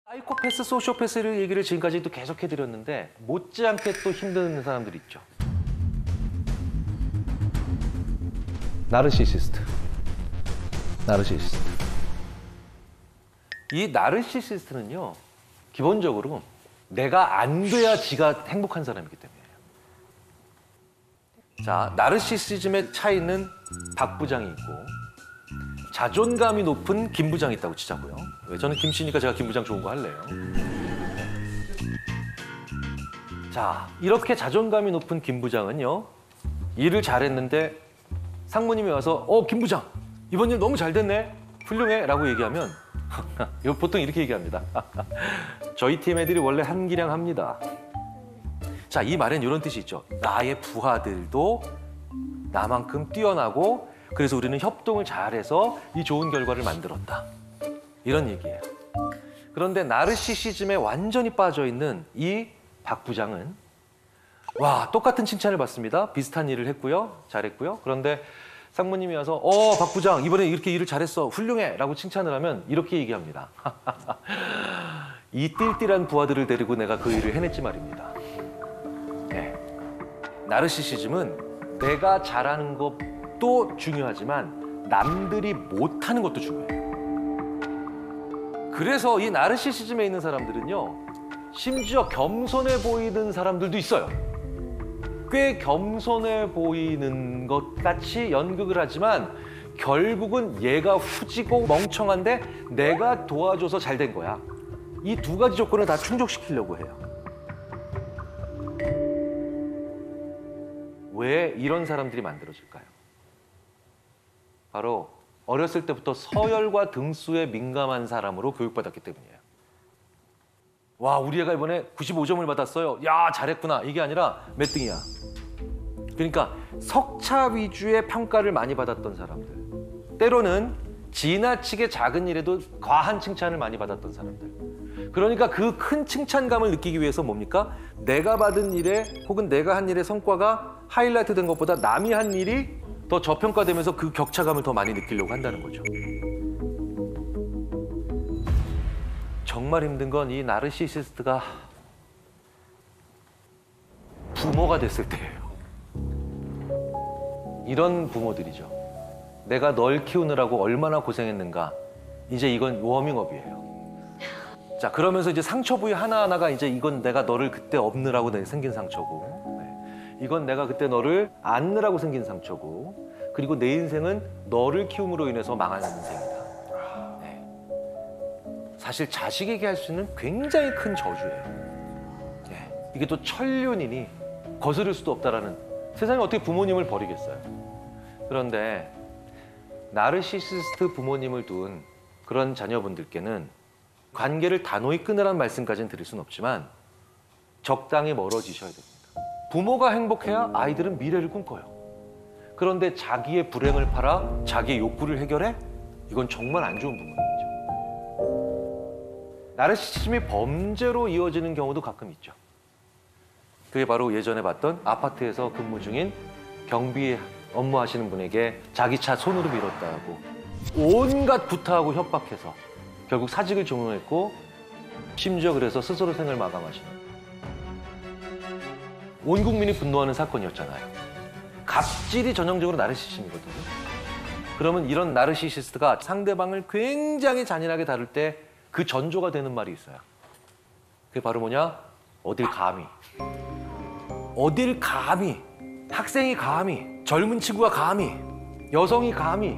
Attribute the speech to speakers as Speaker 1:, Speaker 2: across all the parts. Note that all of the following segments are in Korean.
Speaker 1: 사이코패스, 소시오패스를 얘기를 지금까지도 계속 해드렸는데 못지않게 또 힘든 사람들이 있죠. 나르시시스트. 이 나르시시스트는요, 기본적으로 내가 안 돼야 지가 행복한 사람이기 때문이에요. 자, 나르시시즘의 차이는 박 부장이 있고 자존감이 높은 김 부장이 있다고 치자고요. 왜? 저는 김씨니까 제가 김 부장 좋은 거 할래요. 자, 이렇게 자존감이 높은 김 부장은요, 일을 잘했는데 상무님이 와서 김 부장, 이번 일 너무 잘 됐네, 훌륭해 라고 얘기하면 이거 보통 이렇게 얘기합니다. 저희 팀 애들이 원래 한기량 합니다. 자, 이 말엔 이런 뜻이 있죠. 나의 부하들도 나만큼 뛰어나고 그래서 우리는 협동을 잘해서 이 좋은 결과를 만들었다. 이런 얘기예요. 그런데 나르시시즘에 완전히 빠져있는 이 박 부장은 와, 똑같은 칭찬을 받습니다. 비슷한 일을 했고요. 잘했고요. 그런데 상무님이 와서 박 부장 이번에 이렇게 일을 잘했어. 훌륭해. 라고 칭찬을 하면 이렇게 얘기합니다. 이 띨띨한 부하들을 데리고 내가 그 일을 해냈지 말입니다. 네. 나르시시즘은 내가 잘하는 것도 중요하지만 남들이 못하는 것도 중요해요. 그래서 이 나르시시즘에 있는 사람들은요, 심지어 겸손해 보이는 사람들도 있어요. 꽤 겸손해 보이는 것 같이 연극을 하지만 결국은 얘가 후지고 멍청한데 내가 도와줘서 잘 된 거야. 이 두 가지 조건을 다 충족시키려고 해요. 왜 이런 사람들이 만들어질까요? 바로 어렸을 때부터 서열과 등수에 민감한 사람으로 교육받았기 때문이에요. 와, 우리 애가 이번에 95점을 받았어요. 야, 잘했구나. 이게 아니라 몇 등이야. 그러니까 석차 위주의 평가를 많이 받았던 사람들. 때로는 지나치게 작은 일에도 과한 칭찬을 많이 받았던 사람들. 그러니까 그 큰 칭찬감을 느끼기 위해서 뭡니까? 내가 받은 일에 혹은 내가 한 일의 성과가 하이라이트 된 것보다 남이 한 일이 더 저평가되면서 그 격차감을 더 많이 느끼려고 한다는 거죠. 정말 힘든 건 이 나르시시스트가 부모가 됐을 때예요. 이런 부모들이죠. 내가 널 키우느라고 얼마나 고생했는가. 이제 이건 워밍업이에요. 자, 그러면서 이제 상처 부위 하나하나가 이제 이건 내가 너를 그때 없느라고 생긴 상처고, 네. 이건 내가 그때 너를 안느라고 생긴 상처고, 그리고 내 인생은 너를 키움으로 인해서 망하는 인생이다. 네. 사실 자식에게 할 수 있는 굉장히 큰 저주예요. 네. 이게 또 천륜이니 거스를 수도 없다라는, 세상에 어떻게 부모님을 버리겠어요. 그런데 나르시시스트 부모님을 둔 그런 자녀분들께는 관계를 단호히 끊으라는 말씀까지는 드릴 수는 없지만 적당히 멀어지셔야 됩니다. 부모가 행복해야 아이들은 미래를 꿈꿔요. 그런데 자기의 불행을 팔아 자기의 욕구를 해결해? 이건 정말 안 좋은 부모님이죠. 나르시시즘이 범죄로 이어지는 경우도 가끔 있죠. 그게 바로 예전에 봤던 아파트에서 근무 중인 경비 업무하시는 분에게 자기 차 손으로 밀었다고 온갖 구타하고 협박해서 결국 사직을 종용했고 심지어 그래서 스스로 생을 마감하시는, 온 국민이 분노하는 사건이었잖아요. 갑질이 전형적으로 나르시시즘이거든요. 그러면 이런 나르시시스트가 상대방을 굉장히 잔인하게 다룰 때 그 전조가 되는 말이 있어요. 그게 바로 뭐냐? 어딜 감히. 어딜 감히. 학생이 감히. 젊은 친구가 감히. 여성이 감히.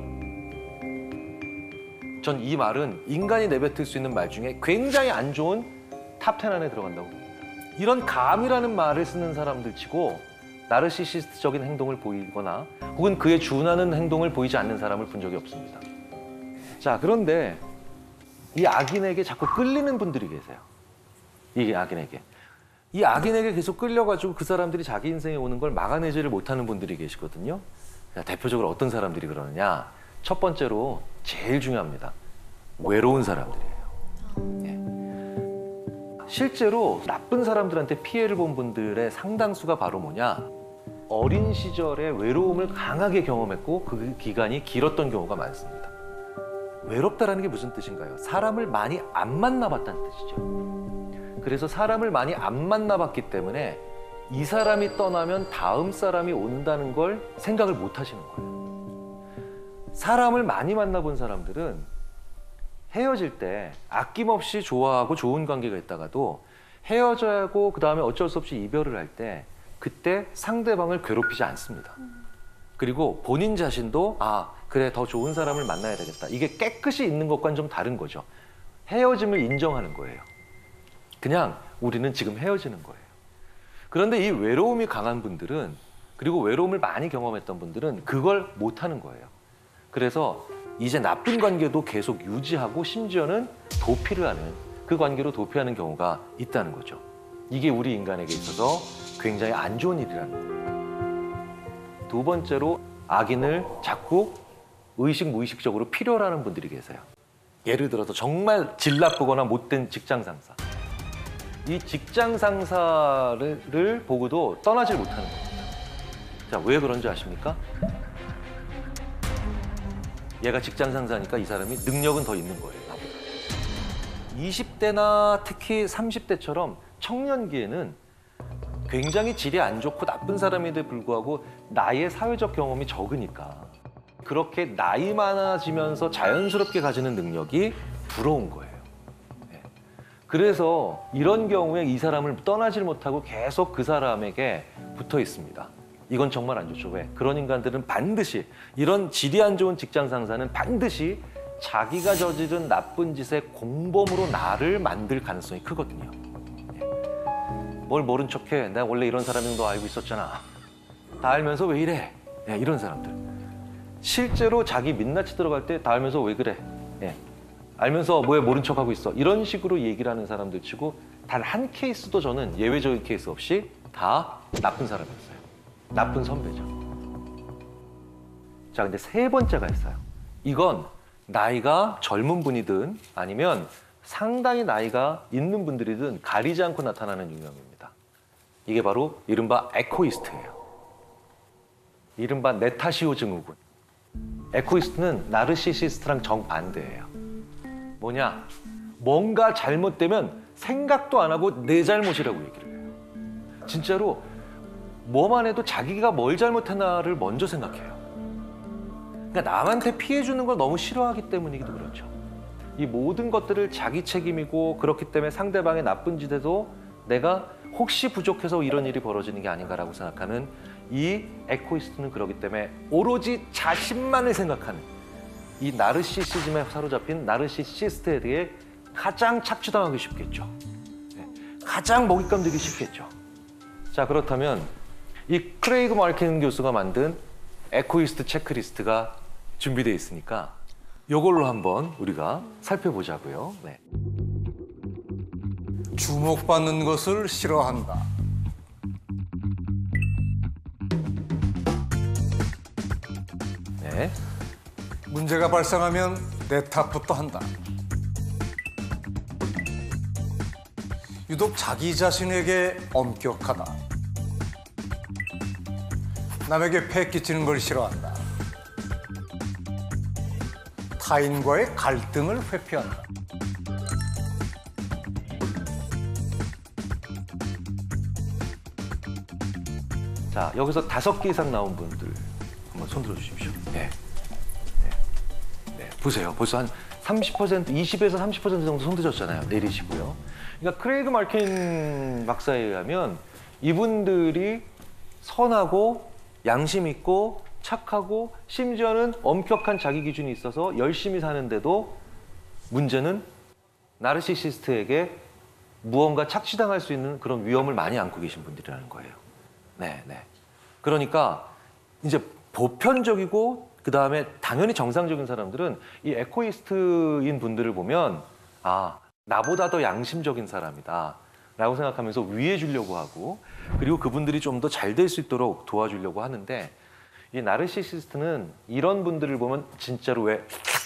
Speaker 1: 전 이 말은 인간이 내뱉을 수 있는 말 중에 굉장히 안 좋은 탑10 안에 들어간다고 봅니다. 이런 감이라는 말을 쓰는 사람들 치고 나르시시스트적인 행동을 보이거나 혹은 그에 준하는 행동을 보이지 않는 사람을 본 적이 없습니다. 자, 그런데 이 악인에게 자꾸 끌리는 분들이 계세요. 이 악인에게. 이 악인에게 계속 끌려가지고 그 사람들이 자기 인생에 오는 걸 막아내지를 못하는 분들이 계시거든요. 대표적으로 어떤 사람들이 그러느냐. 첫 번째로 제일 중요합니다. 외로운 사람들이에요. 예. 실제로 나쁜 사람들한테 피해를 본 분들의 상당수가 바로 뭐냐. 어린 시절에 외로움을 강하게 경험했고 그 기간이 길었던 경우가 많습니다. 외롭다라는 게 무슨 뜻인가요? 사람을 많이 안 만나봤다는 뜻이죠. 그래서 사람을 많이 안 만나봤기 때문에 이 사람이 떠나면 다음 사람이 온다는 걸 생각을 못 하시는 거예요. 사람을 많이 만나본 사람들은 헤어질 때 아낌없이 좋아하고 좋은 관계가 있다가도 헤어져야 하고 그다음에 어쩔 수 없이 이별을 할 때 그때 상대방을 괴롭히지 않습니다. 그리고 본인 자신도 아 그래 더 좋은 사람을 만나야 되겠다. 이게 깨끗이 있는 것과는 좀 다른 거죠. 헤어짐을 인정하는 거예요. 그냥 우리는 지금 헤어지는 거예요. 그런데 이 외로움이 강한 분들은 그리고 외로움을 많이 경험했던 분들은 그걸 못하는 거예요. 그래서 이제 나쁜 관계도 계속 유지하고 심지어는 도피를 하는 그 관계로 도피하는 경우가 있다는 거죠. 이게 우리 인간에게 있어서 굉장히 안 좋은 일이라는 거예요. 두 번째로 악인을 자꾸 의식 무의식적으로 필요로 하는 분들이 계세요. 예를 들어서 정말 질 나쁘거나 못된 직장 상사. 이 직장 상사를 보고도 떠나질 못하는 겁니다. 자, 왜 그런지 아십니까? 얘가 직장 상사니까 이 사람이 능력은 더 있는 거예요. 20대나 특히 30대처럼 청년기에는 굉장히 질이 안 좋고 나쁜 사람인데 불구하고 나의 사회적 경험이 적으니까 그렇게 나이 많아지면서 자연스럽게 가지는 능력이 부러운 거예요. 네. 그래서 이런 경우에 이 사람을 떠나질 못하고 계속 그 사람에게 붙어 있습니다. 이건 정말 안 좋죠. 왜? 그런 인간들은 반드시 이런 질이 안 좋은 직장 상사는 반드시 자기가 저지른 나쁜 짓의 공범으로 나를 만들 가능성이 크거든요. 뭘 모른 척해. 내가 원래 이런 사람인 거 알고 있었잖아. 다 알면서 왜 이래? 네, 이런 사람들. 실제로 자기 민낯이 들어갈 때 다 알면서 왜 그래? 네. 알면서 왜 모른 척하고 있어? 이런 식으로 얘기를 하는 사람들 치고 단 한 케이스도 저는 예외적인 케이스 없이 다 나쁜 사람이었어요. 나쁜 선배죠. 자, 근데 세 번째가 있어요. 이건 나이가 젊은 분이든 아니면 상당히 나이가 있는 분들이든 가리지 않고 나타나는 유형입니다. 이게 바로 이른바 에코이스트예요. 이른바 네타시오 증후군. 에코이스트는 나르시시스트랑 정반대예요. 뭐냐? 뭔가 잘못되면 생각도 안 하고 내 잘못이라고 얘기를 해요. 진짜로 뭐만 해도 자기가 뭘 잘못했나를 먼저 생각해요. 그러니까 남한테 피해 주는 걸 너무 싫어하기 때문이기도 그렇죠. 이 모든 것들을 자기 책임이고 그렇기 때문에 상대방의 나쁜 짓에도 내가 혹시 부족해서 이런 일이 벌어지는 게 아닌가라고 생각하는 이 에코이스트는 그렇기 때문에 오로지 자신만을 생각하는 이 나르시시즘에 사로잡힌 나르시시스트에 대해 가장 착취당하기 쉽겠죠. 가장 먹잇감 되기 쉽겠죠. 자, 그렇다면 이 크레이그 마르킨 교수가 만든 에코이스트 체크리스트가 준비되어 있으니까 이걸로 한번 우리가 살펴보자고요. 네.
Speaker 2: 주목받는 것을 싫어한다.
Speaker 1: 네.
Speaker 2: 문제가 발생하면 내 탓부터 한다. 유독 자기 자신에게 엄격하다. 남에게 폐 끼치는 걸 싫어한다. 타인과의 갈등을 회피한다.
Speaker 1: 자, 여기서 5개 이상 나온 분들 한번 손 들어주십시오. 네. 네. 보세요. 벌써 한 30%, 20에서 30% 정도 손 드셨잖아요. 내리시고요. 그러니까 크레이그 마르킨 박사에 의하면 이분들이 선하고 양심 있고 착하고 심지어는 엄격한 자기 기준이 있어서 열심히 사는데도 문제는 나르시시스트에게 무언가 착취당할 수 있는 그런 위험을 많이 안고 계신 분들이라는 거예요. 네, 네. 그러니까 이제 보편적이고 그다음에 당연히 정상적인 사람들은 이 에코이스트인 분들을 보면 아, 나보다 더 양심적인 사람이다 라고 생각하면서 위해 주려고 하고 그리고 그분들이 좀 더 잘 될 수 있도록 도와주려고 하는데 이 나르시시스트는 이런 분들을 보면 진짜로 왜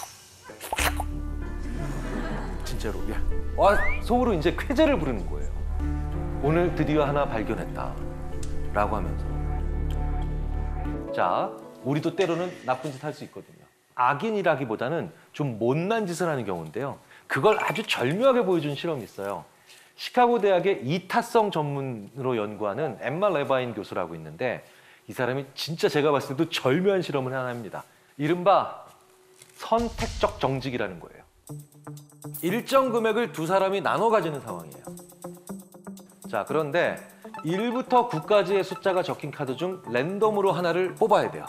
Speaker 1: 진짜로 와, 속으로 이제 쾌재를 부르는 거예요. 오늘 드디어 하나 발견했다 라고 하면서 자, 우리도 때로는 나쁜 짓 할 수 있거든요. 악인이라기보다는 좀 못난 짓을 하는 경우인데요. 그걸 아주 절묘하게 보여준 실험이 있어요. 시카고 대학의 이타성 전문으로 연구하는 엠마 레바인 교수라고 있는데 이 사람이 진짜 제가 봤을 때도 절묘한 실험을 하나 합니다. 이른바 선택적 정직이라는 거예요. 일정 금액을 두 사람이 나눠 가지는 상황이에요. 자, 그런데 1부터 9까지의 숫자가 적힌 카드 중 랜덤으로 하나를 뽑아야 돼요.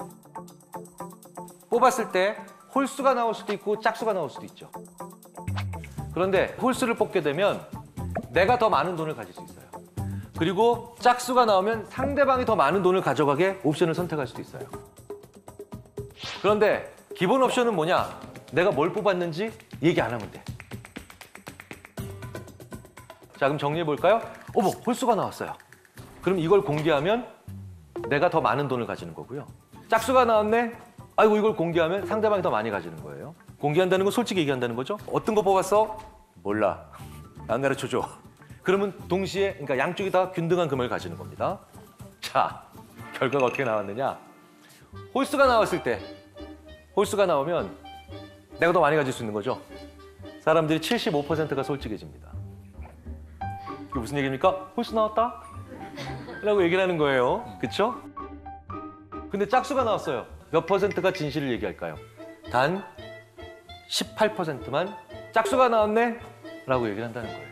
Speaker 1: 뽑았을 때 홀수가 나올 수도 있고 짝수가 나올 수도 있죠. 그런데 홀수를 뽑게 되면 내가 더 많은 돈을 가질 수 있어요. 그리고 짝수가 나오면 상대방이 더 많은 돈을 가져가게 옵션을 선택할 수도 있어요. 그런데 기본 옵션은 뭐냐? 내가 뭘 뽑았는지 얘기 안 하면 돼. 자, 그럼 정리해 볼까요? 어머, 홀수가 나왔어요. 그럼 이걸 공개하면 내가 더 많은 돈을 가지는 거고요. 짝수가 나왔네? 아이고, 이걸 공개하면 상대방이 더 많이 가지는 거예요. 공개한다는 건 솔직히 얘기한다는 거죠. 어떤 거 뽑았어? 몰라. 안 가르쳐줘. 그러면 동시에, 그러니까 양쪽이 다 균등한 금액을 가지는 겁니다. 자, 결과가 어떻게 나왔느냐? 홀수가 나왔을 때, 홀수가 나오면 내가 더 많이 가질 수 있는 거죠. 사람들이 75%가 솔직해집니다. 이게 무슨 얘기입니까? 홀수 나왔다? 라고 얘기를 하는 거예요. 그쵸? 근데 짝수가 나왔어요. 몇 퍼센트가 진실을 얘기할까요? 단 18%만 짝수가 나왔네? 라고 얘기를 한다는 거예요.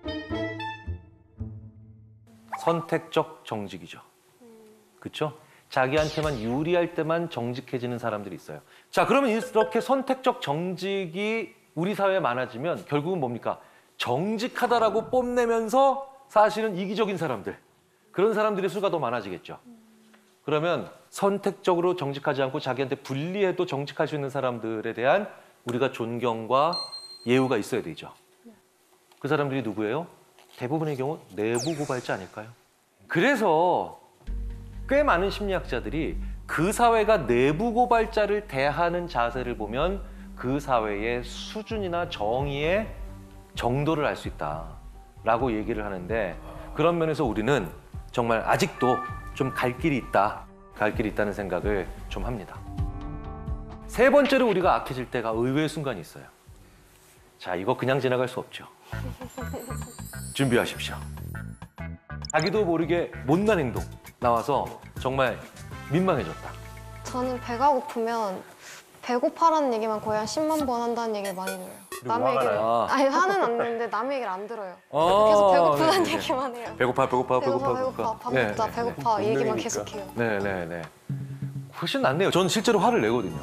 Speaker 1: 선택적 정직이죠. 그쵸? 자기한테만 유리할 때만 정직해지는 사람들이 있어요. 자, 그러면 이렇게 선택적 정직이 우리 사회에 많아지면 결국은 뭡니까? 정직하다라고 뽐내면서 사실은 이기적인 사람들, 그런 사람들의 수가 더 많아지겠죠. 그러면 선택적으로 정직하지 않고 자기한테 불리해도 정직할 수 있는 사람들에 대한 우리가 존경과 예우가 있어야 되죠. 그 사람들이 누구예요? 대부분의 경우 내부 고발자 아닐까요? 그래서 꽤 많은 심리학자들이 그 사회가 내부 고발자를 대하는 자세를 보면 그 사회의 수준이나 정의의 정도를 알 수 있다라고 얘기를 하는데, 그런 면에서 우리는 정말 아직도 좀 갈 길이 있다, 갈 길이 있다는 생각을 좀 합니다. 세 번째로 우리가 악해질 때가 의외의 순간이 있어요. 자, 이거 그냥 지나갈 수 없죠. 준비하십시오. 자기도 모르게 못난 행동 나와서 정말 민망해졌다.
Speaker 3: 저는 배가 고프면 배고파라는 얘기만 거의 한 10만 번 한다는 얘기를 많이 들어요. 남의 얘기를 아니 화는 안 내는데 남의 얘기를 안 들어요. 계속 배고프다는
Speaker 1: 네,
Speaker 3: 얘기만 해요.
Speaker 1: 배고파.
Speaker 3: 배고파 밥 먹자 배고파 이 얘기만 계속해요.
Speaker 1: 네. 훨씬 낫네요. 저는 실제로 화를 내거든요.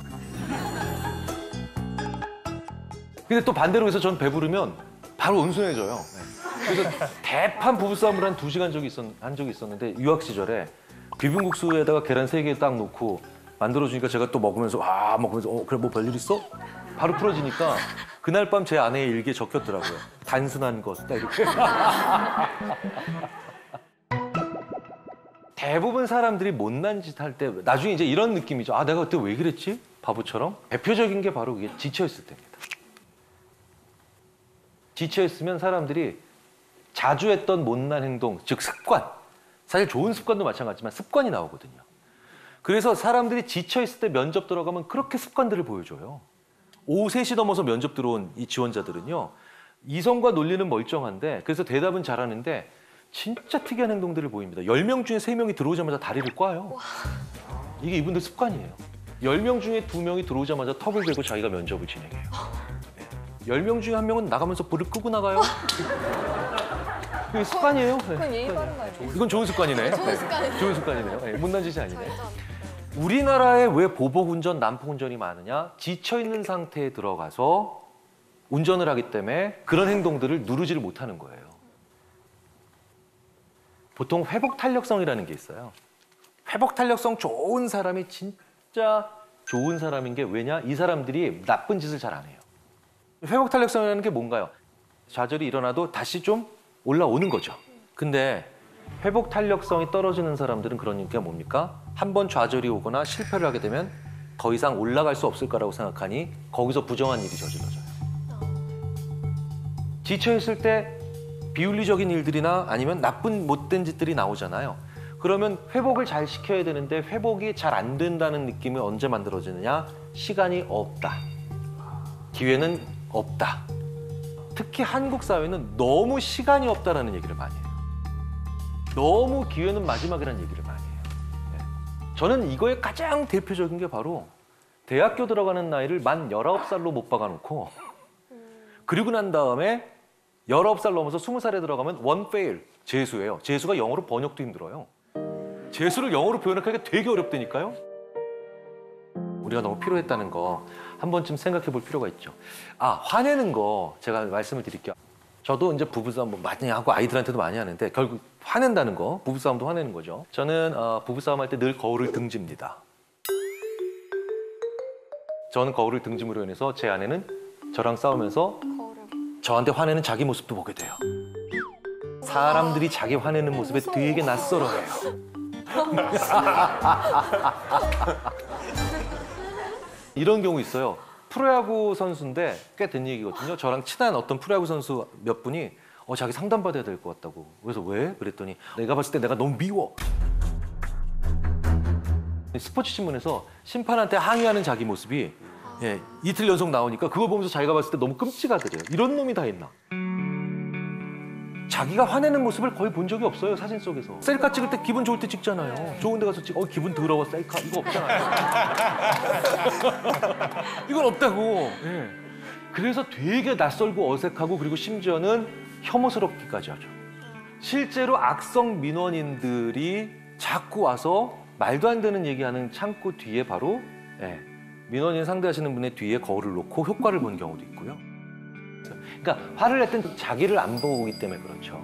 Speaker 1: 근데 또 반대로 해서 전 배부르면 바로 온순해져요. 그래서 대판 부부싸움을 한 2시간 한 적이 있었는데, 유학 시절에 비빔국수에다가 계란 3개 딱 넣고 만들어주니까 제가 또 먹으면서 그래 뭐 별일 있어? 바로 풀어지니까 그날 밤 제 아내의 일기에 적혔더라고요. 단순한 것, 딱 이렇게. 대부분 사람들이 못난 짓 할 때 나중에 이제 이런 느낌이죠. 아, 내가 그때 왜 그랬지? 바보처럼. 대표적인 게 바로 그게 지쳐있을 때입니다. 지쳐있으면 사람들이 자주 했던 못난 행동, 즉 습관, 사실 좋은 습관도 마찬가지지만 습관이 나오거든요. 그래서 사람들이 지쳐있을 때 면접 들어가면 그렇게 습관들을 보여줘요. 오후 3시 넘어서 면접 들어온 이 지원자들은요, 이성과 논리는 멀쩡한데, 그래서 대답은 잘하는데 진짜 특이한 행동들을 보입니다. 10명 중에 3명이 들어오자마자 다리를 꽈요. 이게 이분들 습관이에요. 10명 중에 2명이 들어오자마자 턱을 대고 자기가 면접을 진행해요. 10명 중에 1명은 나가면서 불을 끄고 나가요. 그게 습관이에요.
Speaker 3: 그건 예의 바른 거 아니에요?
Speaker 1: 이건 좋은 습관이네.
Speaker 3: 좋은 습관이네요.
Speaker 1: 좋은 습관이네요. 네, 못난 짓이 아니네. 우리나라에 왜 보복운전, 난폭운전이 많으냐? 지쳐있는 상태에 들어가서 운전을 하기 때문에 그런 행동들을 누르지를 못하는 거예요. 보통 회복 탄력성이라는 게 있어요. 회복 탄력성 좋은 사람이 진짜 좋은 사람인 게 왜냐? 이 사람들이 나쁜 짓을 잘 안 해요. 회복 탄력성이라는 게 뭔가요? 좌절이 일어나도 다시 좀 올라오는 거죠. 근데 회복 탄력성이 떨어지는 사람들은 그러니까 뭡니까? 한번 좌절이 오거나 실패를 하게 되면 더 이상 올라갈 수 없을 거라고 생각하니 거기서 부정한 일이 저질러져요. 지쳐있을 때 비윤리적인 일들이나 아니면 나쁜 못된 짓들이 나오잖아요. 그러면 회복을 잘 시켜야 되는데 회복이 잘 안 된다는 느낌이 언제 만들어지느냐? 시간이 없다. 기회는 없다. 특히 한국 사회는 너무 시간이 없다라는 얘기를 많이 해요. 너무 기회는 마지막이라는 얘기를 많이 해요. 네. 저는 이거의 가장 대표적인 게 바로 대학교 들어가는 나이를 만 19살로 못 박아놓고 그리고 난 다음에 19살 넘어서 20살에 들어가면 one fail, 재수예요. 재수가 영어로 번역도 힘들어요. 재수를 영어로 표현하기가 되게 어렵다니까요. 우리가 너무 피로했다는 거 한 번쯤 생각해 볼 필요가 있죠. 아, 화내는 거 제가 말씀을 드릴게요. 저도 이제 부부싸움 뭐 많이 하고 아이들한테도 많이 하는데 결국 화낸다는 거, 부부싸움도 화내는 거죠. 저는 부부싸움 할 때 늘 거울을 등집니다. 저는 거울을 등짐으로 인해서 제 아내는 저랑 싸우면서 저한테 화내는 자기 모습도 보게 돼요. 사람들이 자기 화내는 모습에 되게 낯설어해요. 이런 경우 있어요. 프로야구 선수인데 꽤 된 얘기거든요. 저랑 친한 어떤 프로야구 선수 몇 분이 자기 상담받아야 될 것 같다고. 그래서 왜? 그랬더니 내가 봤을 때 내가 너무 미워. 스포츠 신문에서 심판한테 항의하는 자기 모습이 이틀 연속 나오니까 그걸 보면서 자기가 봤을 때 너무 끔찍하더래요. 이런 놈이 다 있나? 자기가 화내는 모습을 거의 본 적이 없어요, 사진 속에서. 셀카 찍을 때 기분 좋을 때 찍잖아요. 좋은 데 가서 기분 더러워, 셀카. 이거 없잖아요. 이건 없다고. 예. 그래서 되게 낯설고 어색하고 그리고 심지어는 혐오스럽기까지 하죠. 실제로 악성 민원인들이 자꾸 와서 말도 안 되는 얘기하는 창구 뒤에 바로 민원인 상대하시는 분의 뒤에 거울을 놓고 효과를 본 경우도 있고요. 그러니까 화를 낼 땐 자기를 안 보기 때문에 그렇죠.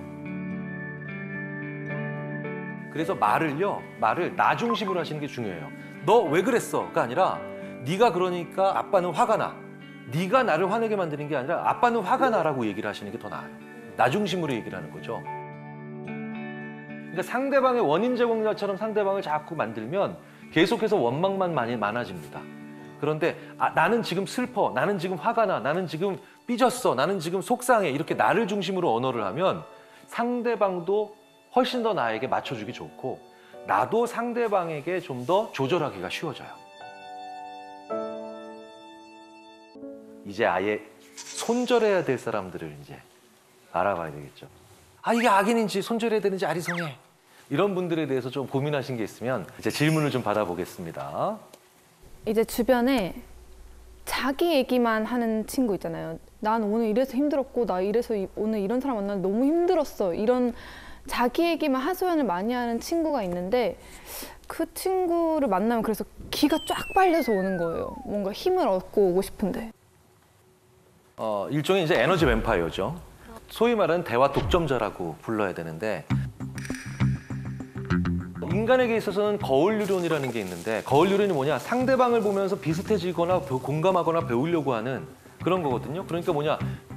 Speaker 1: 그래서 말을 나 중심으로 하시는 게 중요해요. 너 왜 그랬어?가 아니라 네가 그러니까 아빠는 화가 나. 네가 나를 화내게 만드는 게 아니라 아빠는 화가 나라고 얘기를 하시는 게 더 나아요. 나 중심으로 얘기를 하는 거죠. 그러니까 상대방의 원인 제공자처럼 상대방을 자꾸 만들면 계속해서 원망만 많아집니다. 그런데 나는 지금 슬퍼, 나는 지금 화가 나, 나는 지금 삐졌어, 나는 지금 속상해 이렇게 나를 중심으로 언어를 하면 상대방도 훨씬 더 나에게 맞춰주기 좋고 나도 상대방에게 좀 더 조절하기가 쉬워져요. 이제 아예 손절해야 될 사람들을 이제 알아봐야 되겠죠. 이게 악인인지 손절해야 되는지 아리송해. 이런 분들에 대해서 좀 고민하신 게 있으면 이제 질문을 좀 받아보겠습니다.
Speaker 4: 이제 주변에 자기 얘기만 하는 친구 있잖아요. 난 오늘 이래서 힘들었고 나 이래서 오늘 이런 사람 만나서 너무 힘들었어. 이런 자기 얘기만 하소연을 많이 하는 친구가 있는데 그 친구를 만나면 그래서 기가 쫙 빨려서 오는 거예요. 뭔가 힘을 얻고 오고 싶은데.
Speaker 1: 일종의 이제 에너지 뱀파이어죠. 소위 말하는 대화 독점자라고 불러야 되는데 인간에게 있어서는 거울유론이라는 게 있는데 거울유론이 뭐냐? 상대방을 보면서 비슷해지거나 공감하거나 배우려고 하는 그런 거거든요. 그러니까 뭐냐?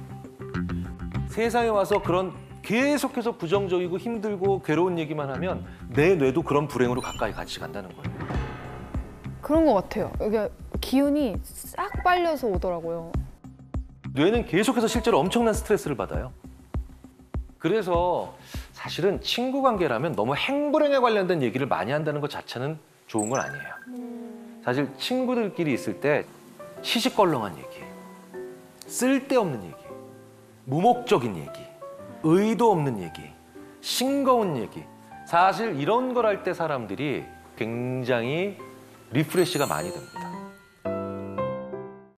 Speaker 1: 세상에 와서 그런 계속해서 부정적이고 힘들고 괴로운 얘기만 하면 내 뇌도 그런 불행으로 가까이 같이 간다는 거예요.
Speaker 4: 그런 것 같아요. 이게 기운이 싹 빨려서 오더라고요.
Speaker 1: 뇌는 계속해서 실제로 엄청난 스트레스를 받아요. 그래서 사실은 친구 관계라면 너무 행불행에 관련된 얘기를 많이 한다는 것 자체는 좋은 건 아니에요. 사실 친구들끼리 있을 때 시시껄렁한 얘기, 쓸데없는 얘기, 무목적인 얘기, 의도 없는 얘기, 싱거운 얘기. 사실 이런 걸 할 때 사람들이 굉장히 리프레시가 많이 됩니다.